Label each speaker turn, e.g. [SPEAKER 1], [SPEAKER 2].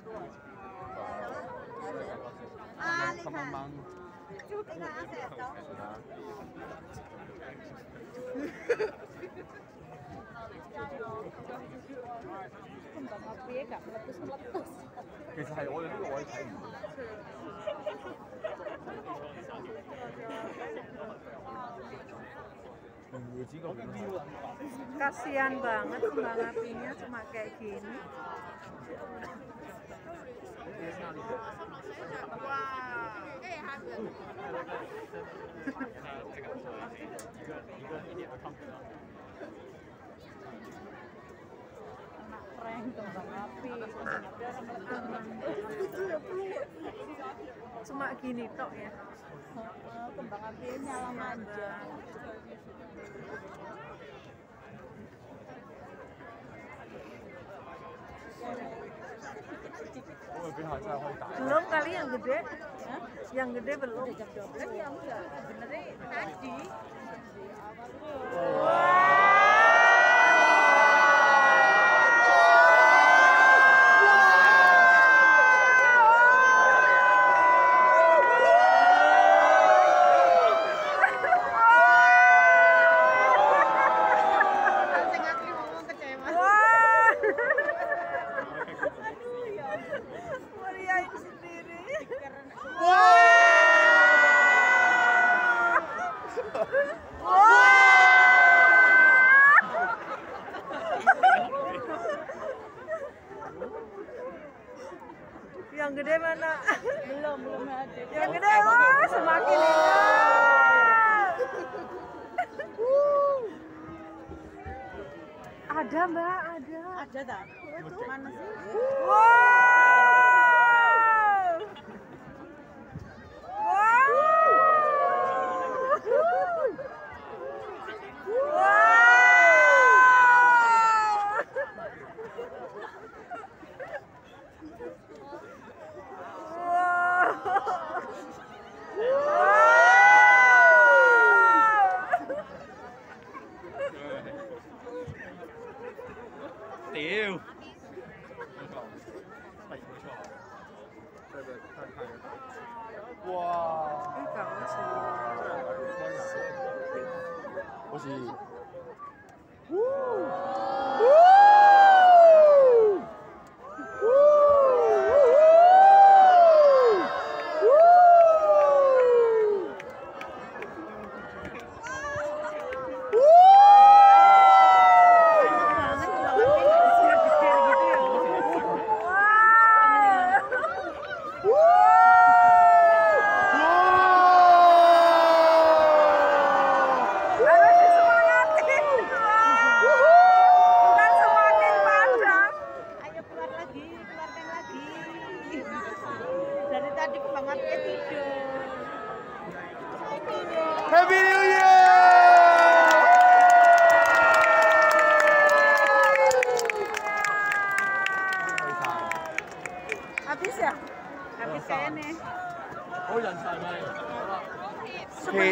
[SPEAKER 1] Mang.
[SPEAKER 2] Kembang api nggak meletus-meletus.
[SPEAKER 1] Cuma係我哋呢個位睇唔到。
[SPEAKER 2] Kasian banget kembang apinya cuma kayak gini. Prank kembang api, cuma gini tok ya. Kembang api nyala manja. Belum kali yang gede? Hah? Yang gede belum? Jam 12 ya enggak. Sebenarnya tadi. Yang gede mana? Belum ada. Yang gede, wah semakin indah. Ada Mbak, ada. Ada tak? Mana sih? Wow.
[SPEAKER 1] 屌！哇！好似。
[SPEAKER 2] Dari tadi kembang apinya tidur.
[SPEAKER 1] Happy New Year!
[SPEAKER 2] Habis ya? Habis kayaknya.
[SPEAKER 1] 好人晒咪。